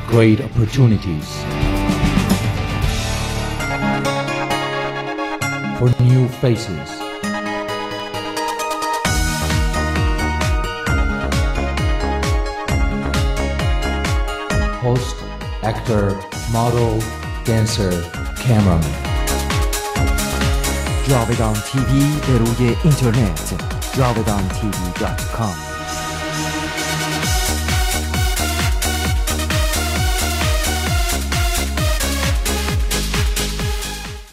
great opportunities for new faces. Host, actor, model, dancer, cameraman. جاودان تیوی به روی اینترنت javadantv.com